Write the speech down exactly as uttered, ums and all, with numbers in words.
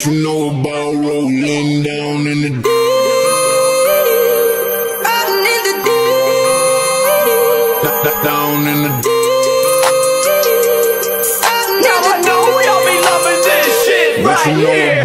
you know about rolling down in the deep? Riding in the deep. Down in the deep. Now I know y'all be loving this shit right here.